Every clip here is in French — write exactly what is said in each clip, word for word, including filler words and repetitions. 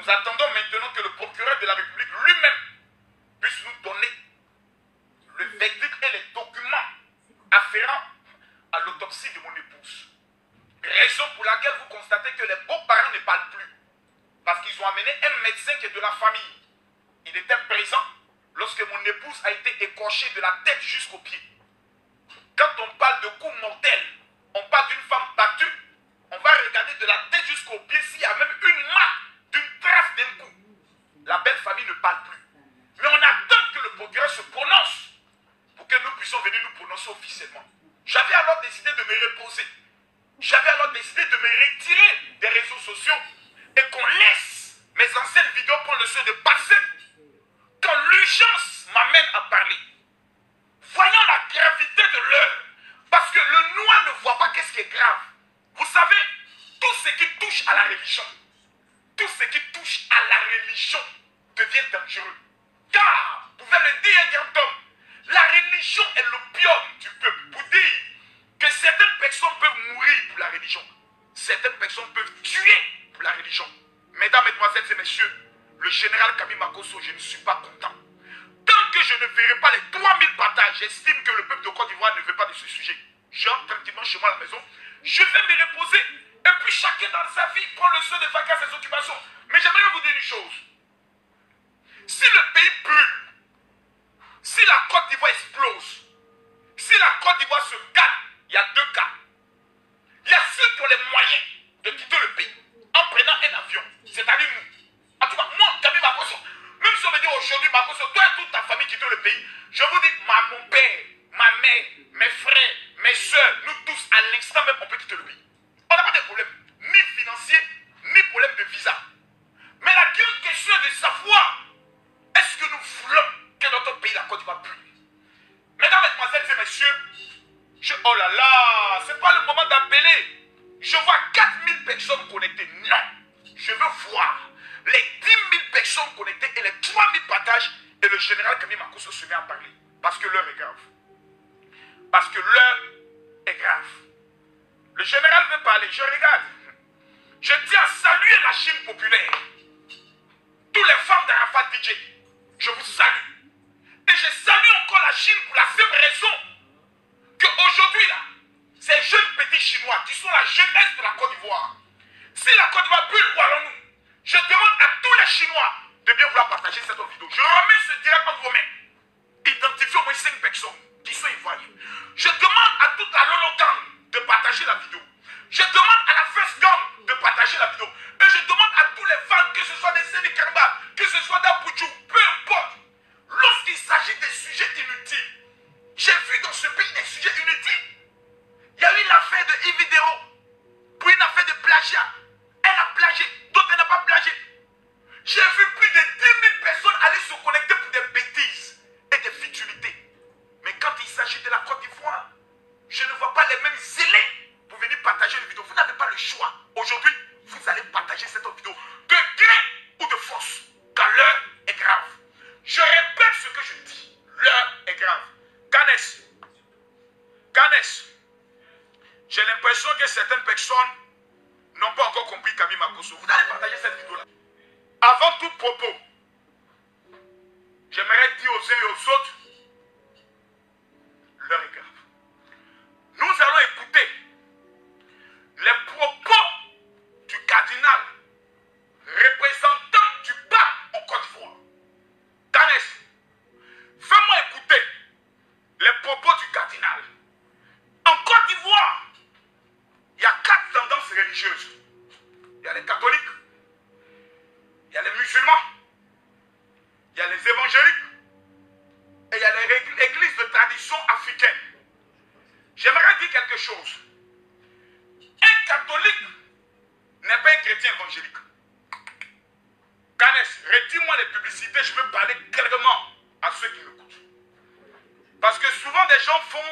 Nous attendons maintenant que le procureur de la République lui-même puisse nous donner le verdict et les documents afférents à l'autopsie de mon épouse. Raison pour laquelle vous constatez que les beaux-parents ne parlent plus. Parce qu'ils ont amené un médecin qui est de la famille. Il était présent lorsque mon épouse a été écorchée de la tête jusqu'aux pieds. Quand on parle de coups mortels, on parle d'une femme battue, on va regarder de la tête jusqu'aux pieds s'il y a même une marque d'une trace d'un coup. La belle famille ne parle plus. Mais on attend que le procureur se prononce pour que nous puissions venir nous prononcer officiellement. J'avais alors décidé de me reposer. J'avais alors décidé de me retirer des réseaux sociaux et qu'on laisse mes anciennes vidéos prendre le soin de passer quand l'urgence m'amène à parler. Voyons la gravité de l'heure. Parce que le noir ne voit pas qu'est-ce qui est grave. Vous savez, tout ce qui touche à la religion, tout ce qui touche à la religion devient dangereux. Car, vous pouvez le dire, un grand homme, la religion est l'opium du peuple. Pour dire que certaines personnes peuvent mourir pour la religion. Certaines personnes peuvent tuer pour la religion. Mesdames, mesdemoiselles et messieurs, le général Camille Makosso, je ne suis pas content. Tant que je ne verrai pas les trois mille partages, j'estime que le peuple de Côte d'Ivoire ne veut pas de ce sujet. J'entre tranquillement chez moi à la maison, je vais me reposer, et puis chacun dans sa vie prend le soin de vacances ses occupations. Mais j'aimerais vous dire une chose. Si le pays brûle, si la Côte d'Ivoire explose, si la Côte d'Ivoire se gagne, il y a deux cas. Il y a ceux qui ont les moyens de quitter le pays en prenant un avion, c'est-à-dire nous. En tout cas, moi, Camille Makosso, même si on me dit aujourd'hui, Makosso, toi et toute ta famille quitte le pays, je vous dis, ma, mon père, ma mère, mes frères, mes soeurs, nous tous, à l'instant même, on peut quitter le pays. On n'a pas de problème, ni financier, ni problème de visa. Mais la grande question est de savoir, est-ce que nous voulons que notre pays, la Côte d'Ivoire, brûle? Mesdames, mesdemoiselles et messieurs, je, oh là là, c'est pas le moment d'appeler. Je vois quatre mille personnes connectées. Non, je veux voir les dix mille personnes connectées et les trois mille partages. Et le général Camille Makosso se met à parler. Parce que l'heure est grave. Parce que l'heure est grave. Le général veut parler, je regarde. Je tiens à saluer la Chine populaire. Tous les femmes d'Arafat D J, je vous salue. Et je salue encore la Chine pour la simple raison qu'aujourd'hui, là, ces jeunes petits Chinois qui sont la jeunesse de la Côte d'Ivoire, si la Côte d'Ivoire brûle, où allons-nous? Je demande à tous les Chinois de bien vouloir partager cette vidéo. Je remets ce direct entre vos mains. Identifiez au moins cinq personnes qui sont ivoiriennes. Je demande à toute la Lolo Gang de partager la vidéo. Je demande à la First Gang de partager la vidéo. Et je demande à tous les fans, que ce soit des Sénécarba, que ce soit d'Aboudjou, peu importe. Lorsqu'il s'agit des sujets inutiles, j'ai vu dans ce pays des sujets inutiles. Il y a eu l'affaire de Ividero pour une affaire de plagiat. Elle a plagié, d'autres elle n'a pas plagié. J'ai vu plus de dix mille personnes aller se connecter pour des bêtises et des futilités. Mais quand il s'agit de la Côte d'Ivoire, je ne vois pas les mêmes zélés pour venir partager une vidéo. Vous n'avez pas le choix. Aujourd'hui, vous allez partager cette vidéo de gré ou de force, car l'heure est grave. Je répète ce que je dis. L'heure est grave. Ganes, Ganes, j'ai l'impression que certaines personnes n'ont pas encore compris Camille Makosso. Vous allez partager cette vidéo-là. Avant tout propos, j'aimerais dire aux uns et aux autres, l'heure est grave. Nous allons écouter les propos du cardinal représentant du pape en Côte d'Ivoire. Ganes, fais-moi écouter les propos du cardinal. En Côte d'Ivoire, il y a quatre tendances religieuses. Il y a les catholiques, il y a les musulmans, il y a les évangéliques et il y a les églises de tradition africaine. J'aimerais dire quelque chose. Un catholique n'est pas un chrétien évangélique. Ganes, retire-moi les publicités, je veux parler clairement à ceux qui m'écoutent. Parce que souvent des gens font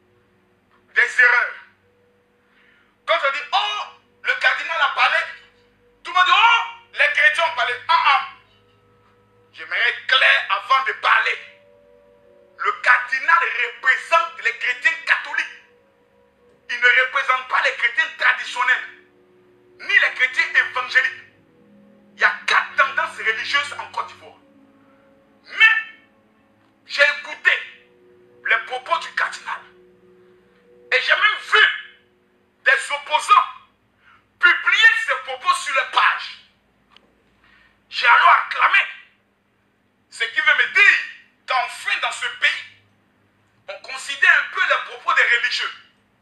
des erreurs. Quand on dit, oh, le cardinal a parlé, tout le monde dit, oh, les chrétiens ont parlé. Ah, ah. J'aimerais être clair avant de parler. Le cardinal représente les chrétiens catholiques. Il ne représente pas les chrétiens traditionnels, ni les chrétiens évangéliques. Il y a quatre J'ai alors acclamé. Ce qui veut me dire qu'enfin dans ce pays, on considère un peu les propos des religieux.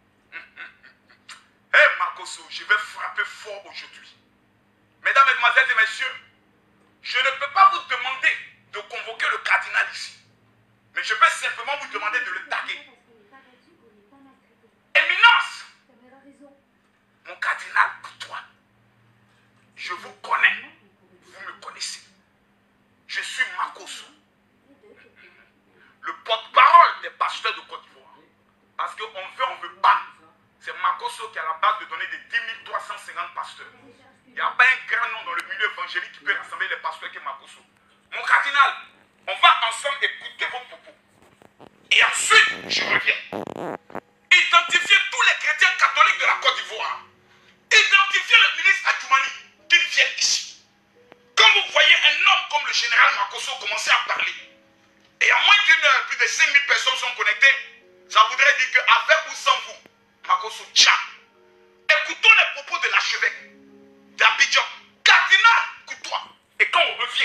Hé hey, Makosso, je vais frapper fort aujourd'hui. Mesdames, Mesdemoiselles et Messieurs, je ne peux pas vous demander de convoquer le cardinal ici. Mais je peux simplement vous demander de le taguer. Éminence, mon cardinal Courtois, je vous connais, vous me connaissez. Je suis Makosso, le porte-parole des pasteurs de Côte d'Ivoire. Parce qu'on veut, on ne veut pas. C'est Makosso qui est à la base de donner des dix mille trois cent cinquante pasteurs. Il n'y a pas un grand nom dans le milieu évangélique qui peut rassembler les pasteurs que Makosso. Mon cardinal, on va ensemble écouter vos propos. Et ensuite, je reviens. Identifier tous les chrétiens catholiques de la Côte d'Ivoire. Identifier le ministre Adjoumani qui viennent ici. Quand vous voyez un homme comme le général Makosso commencer à parler, et en moins d'une heure, plus de cinq mille personnes sont connectées, ça voudrait dire qu'avec ou sans vous, Makosso tient. Écoutons les propos de l'archevêque d'Abidjan, cardinal Courtois. Et quand on revient,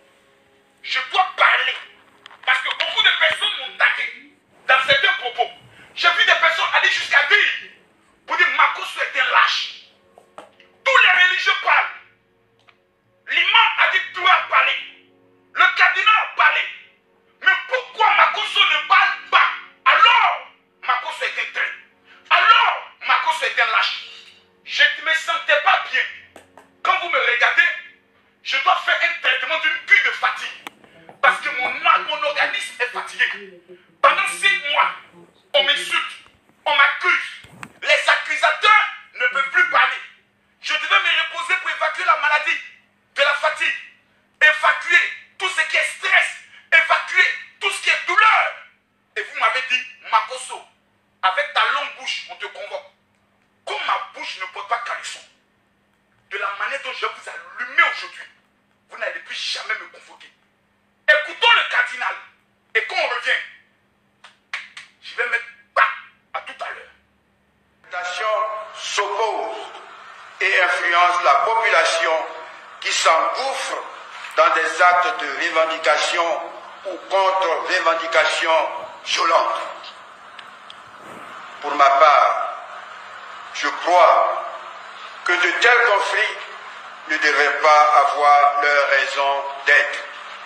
je dois parler. Parce que beaucoup de personnes m'ont tagué dans certains propos. J'ai vu des personnes aller jusqu'à dire, pour dire Makosso est un lâche. Tous les religieux parlent. L'imam a dit que tu as parlé. Le cardinal a parlé. Mais pourquoi Makosso ne parle pas? Alors, Makosso est un traître. Alors, Makosso est un lâche. Je ne me sentais pas bien. Quand vous me regardez, je dois faire un traitement d'une cure de fatigue. Parce que mon, mon organisme est fatigué. Pendant six mois, on m'insulte, on m'accuse. Les accusateurs ne peuvent plus parler. Je devais me reposer pour évacuer la maladie de la fatigue. Évacuer tout ce qui est stress. Évacuer tout ce qui est douleur. Et vous m'avez dit, Makosso, avec ta longue bouche, on te convoque. Comme ma bouche ne porte pas caleçon, de la manière dont je vais vous allumer aujourd'hui, vous n'allez plus jamais me convoquer. Écoutons le cardinal. Et quand on revient, je vais mettre pas à tout à l'heure. La nation s'oppose et influence la population qui s'engouffre dans des actes de revendication ou contre-revendication violente. Pour ma part, je crois que de tels conflits ne devraient pas avoir leur raison d'être.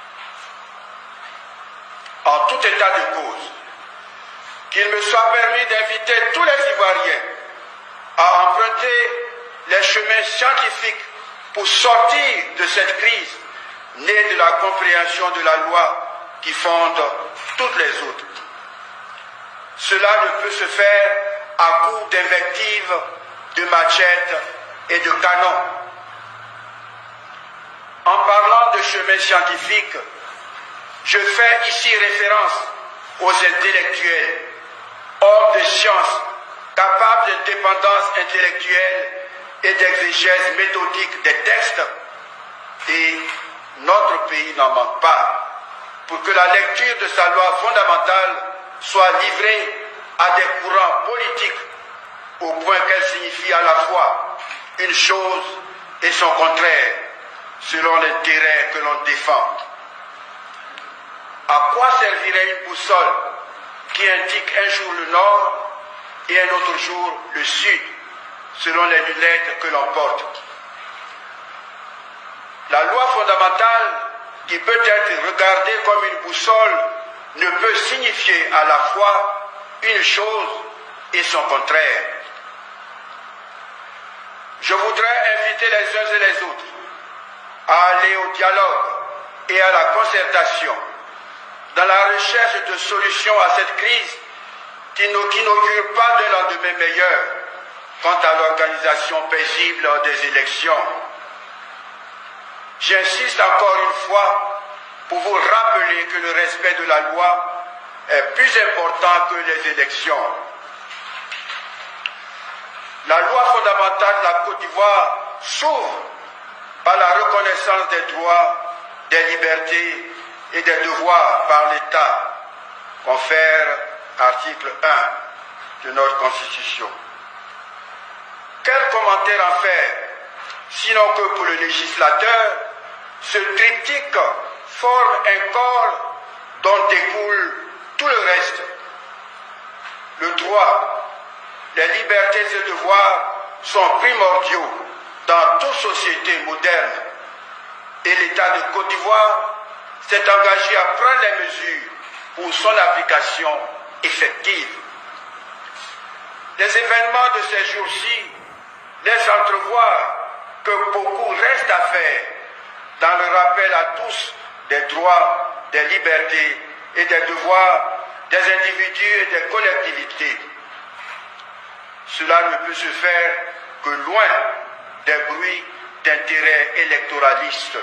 En tout état de cause, qu'il me soit permis d'inviter tous les Ivoiriens à emprunter les chemins scientifiques pour sortir de cette crise née de la compréhension de la loi qui fonde toutes les autres. Cela ne peut se faire à coup d'invectives, de machettes et de canons. En parlant de chemin scientifique, je fais ici référence aux intellectuels, hommes de science, capables d'indépendance intellectuelle et d'exégèse méthodique des textes. Et notre pays n'en manque pas pour que la lecture de sa loi fondamentale soit livrée à des courants politiques au point qu'elle signifie à la fois une chose et son contraire selon l'intérêt que l'on défend. À quoi servirait une boussole qui indique un jour le nord et un autre jour le sud, selon les lunettes que l'on porte? La loi fondamentale, qui peut être regardée comme une boussole, ne peut signifier à la fois une chose et son contraire. Je voudrais inviter les uns et les autres à aller au dialogue et à la concertation dans la recherche de solutions à cette crise qui n'augure pas d'un lendemain meilleur quant à l'organisation paisible des élections. J'insiste encore une fois pour vous rappeler que le respect de la loi est plus important que les élections. La loi fondamentale de la Côte d'Ivoire s'ouvre par la reconnaissance des droits, des libertés et des devoirs par l'État, confère article un de notre Constitution. Quel commentaire en faire, sinon que pour le législateur, Ce triptyque forme un corps dont découle tout le reste. Le droit, les libertés et devoirs sont primordiaux dans toute société moderne. Et l'État de Côte d'Ivoire s'est engagé à prendre les mesures pour son application effective. Les événements de ces jours-ci laissent entrevoir que beaucoup reste à faire dans le rappel à tous des droits, des libertés et des devoirs des individus et des collectivités. Cela ne peut se faire que loin des bruits d'intérêt électoraliste.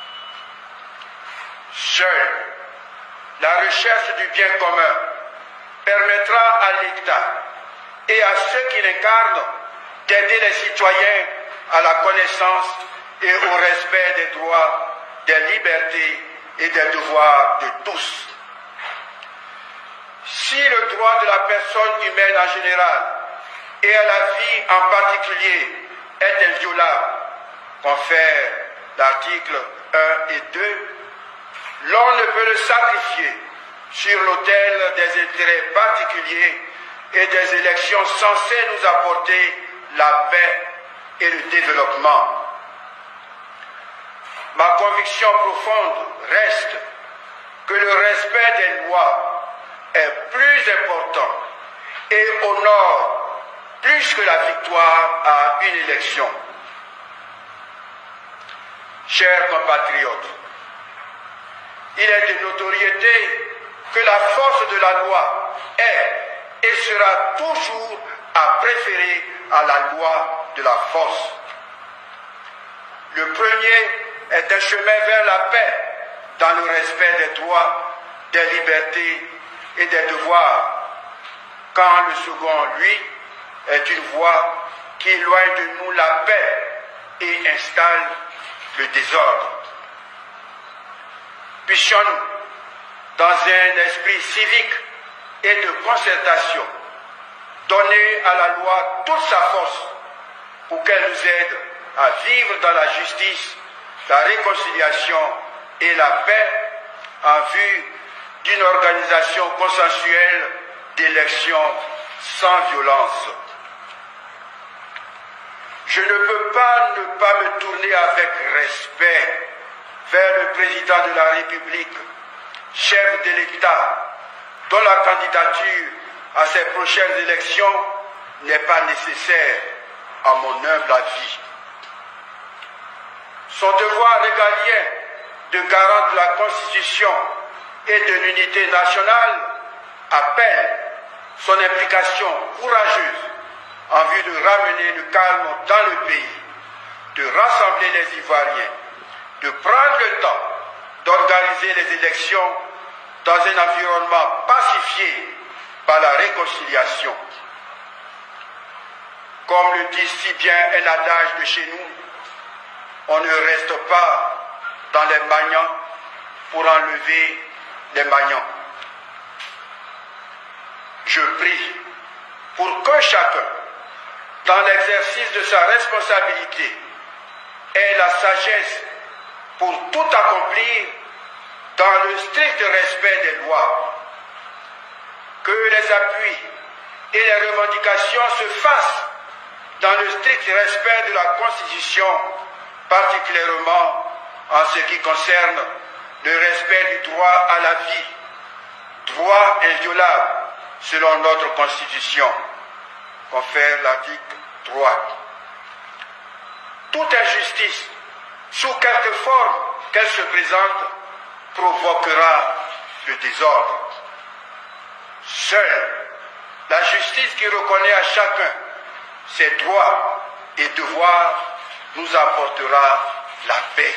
Seule la recherche du bien commun permettra à l'État et à ceux qui l'incarnent d'aider les citoyens à la connaissance et au respect des droits, des libertés et des devoirs de tous. Si le droit de la personne humaine en général et à la vie en particulier est inviolable, confère l'article un et deux, l'on ne peut le sacrifier sur l'autel des intérêts particuliers et des élections censées nous apporter la paix et le développement. Ma conviction profonde reste que le respect des lois est plus important et honore plus que la victoire à une élection. Chers compatriotes, il est de notoriété que la force de la loi est et sera toujours à préférer à la loi de la force. Le premier est un chemin vers la paix dans le respect des droits, des libertés et des devoirs, quand le second, lui, est une voie qui éloigne de nous la paix et installe le désordre. Puissions-nous, dans un esprit civique et de concertation, donner à la loi toute sa force pour qu'elle nous aide à vivre dans la justice, la réconciliation et la paix en vue d'une organisation consensuelle d'élections sans violence. Je ne peux pas ne pas me tourner avec respect vers le président de la République, chef de l'État, dont la candidature à ces prochaines élections n'est pas nécessaire à mon humble avis. Son devoir régalien de garant de la Constitution et de l'unité nationale appelle son implication courageuse en vue de ramener le calme dans le pays, de rassembler les Ivoiriens, de prendre le temps d'organiser les élections dans un environnement pacifié par la réconciliation. Comme le dit si bien un adage de chez nous, on ne reste pas dans les magnans pour enlever les magnans. Je prie pour que chacun, dans l'exercice de sa responsabilité, ait la sagesse pour tout accomplir dans le strict respect des lois. Que les appuis et les revendications se fassent dans le strict respect de la Constitution, particulièrement en ce qui concerne le respect du droit à la vie, droit inviolable selon notre Constitution, confère l'article trois. Toute injustice, sous quelque forme qu'elle se présente, provoquera le désordre. Seule la justice qui reconnaît à chacun ses droits et devoirs nous apportera la paix.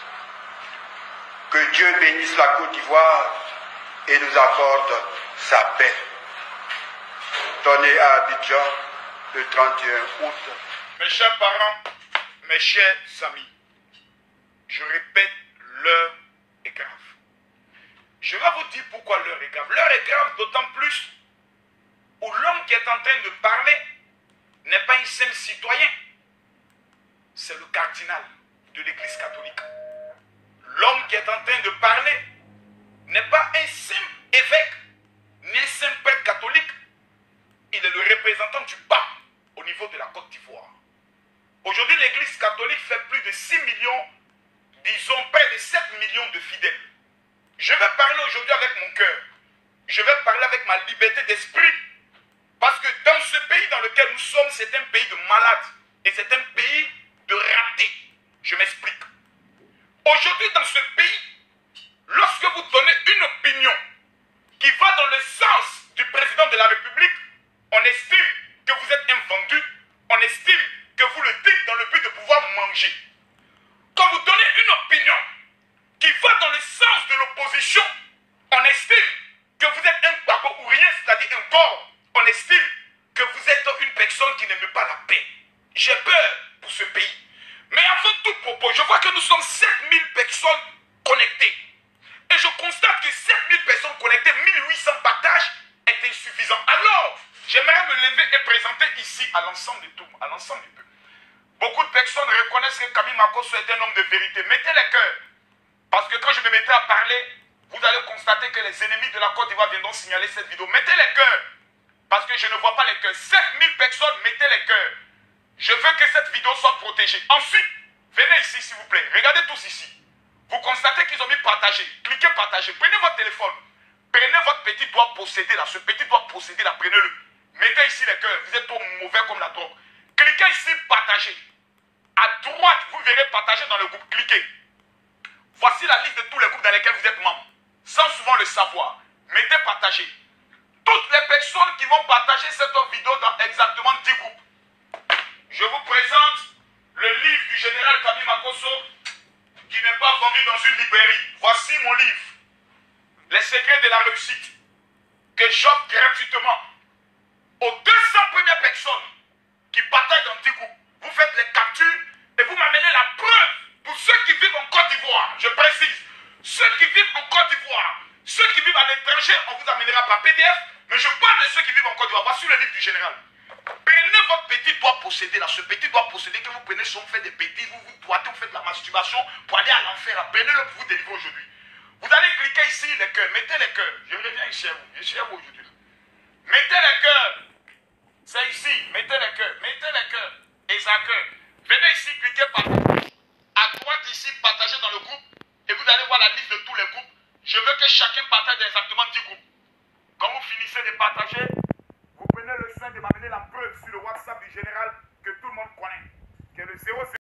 Que Dieu bénisse la Côte d'Ivoire et nous accorde sa paix. Donné à Abidjan le trente et un août. Mes chers parents, mes chers amis, je répète, l'heure est grave. Je vais vous dire pourquoi l'heure est grave. L'heure est grave d'autant plus où l'homme qui est en train de parler n'est pas un simple citoyen. C'est le cardinal de l'Église catholique. est en train de parler n'est pas un simple évêque, ni un simple prêtre catholique. Il est le représentant du pape au niveau de la Côte d'Ivoire. Aujourd'hui, l'église catholique fait plus de six millions, disons près de sept millions de fidèles. Je vais parler aujourd'hui avec mon cœur. Je vais parler avec ma liberté d'esprit. Parce que dans ce pays dans lequel nous sommes, c'est un pays de malades. Et c'est un pays de ratés. Je m'explique. Aujourd'hui, dans ce pays, lorsque vous donnez une opinion qui va dans le sens du président de la République, on estime que vous êtes un vendu. On estime que vous le dites dans le but de pouvoir manger. Quand vous donnez une opinion qui va dans le sens de l'opposition, on estime que vous êtes un babo ou rien, c'est-à-dire un corps. On estime que vous êtes une personne qui n'aime pas la paix. J'ai peur pour ce pays. Mais avant tout propos, je vois que nous sommes sept mille personnes connectées. Et je constate que sept mille personnes connectées, mille huit cents partages est insuffisant. Alors, j'aimerais me lever et présenter ici à l'ensemble de tout, à l'ensemble du peuple. Beaucoup de personnes reconnaissent que Camille Makosso est un homme de vérité. Mettez les cœurs. Parce que quand je me mettais à parler, vous allez constater que les ennemis de la Côte d'Ivoire viendront signaler cette vidéo. Mettez les cœurs. Parce que je ne vois pas les cœurs. sept mille personnes, mettez les cœurs. Je veux que cette vidéo soit protégée. Ensuite, venez ici s'il vous plaît. Regardez tous ici. Vous constatez qu'ils ont mis partager. Cliquez partager. Prenez votre téléphone. Prenez votre petit doigt possédé là. Ce petit doigt possédé là, prenez-le. Mettez ici les cœurs. Vous êtes trop mauvais comme la drogue. Cliquez ici partager. À droite, vous verrez partager dans le groupe. Cliquez. Voici la liste de tous les groupes dans lesquels vous êtes membre. Sans souvent le savoir. Mettez partager. Toutes les personnes qui vont partager cette vidéo dans exactement dix groupes. Je vous présente le livre du général Camille Makosso qui n'est pas vendu dans une librairie. Voici mon livre. Les secrets de la réussite que j'offre gratuitement aux deux cents premières personnes qui partagent dans dix groupes. Vous faites les captures et vous m'amenez la preuve pour ceux qui vivent en Côte d'Ivoire. Je précise, ceux qui vivent en Côte d'Ivoire, ceux qui vivent à l'étranger, on vous amènera par P D F, mais je parle de ceux qui vivent en Côte d'Ivoire. Voici le livre du général. Prenez votre petit doigt possédé là, ce petit doigt possédé que vous prenez si on fait des bêtises, vous vous doigtez, vous faites de la masturbation pour aller à l'enfer. Prenez-le pour vous délivrer aujourd'hui. Vous allez cliquer ici les cœurs, mettez les cœurs. Je reviens ici à vous, je suis à vous aujourd'hui. Mettez les cœurs. C'est ici, mettez les cœurs, mettez les cœurs. Et ça cœur. Venez ici, cliquez partout. À droite ici, partagez dans le groupe. Et vous allez voir la liste de tous les groupes. Je veux que chacun partage exactement dix groupes. Quand vous finissez de partager, vous prenez le soin de m'amener la preuve sur le WhatsApp du général que tout le monde connaît. Que le zéro zéro